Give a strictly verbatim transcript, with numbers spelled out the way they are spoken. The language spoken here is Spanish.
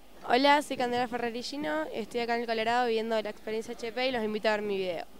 Hola, soy Candela Ferrerillino, estoy acá en el Colorado viviendo la experiencia H P y los invito a ver mi video.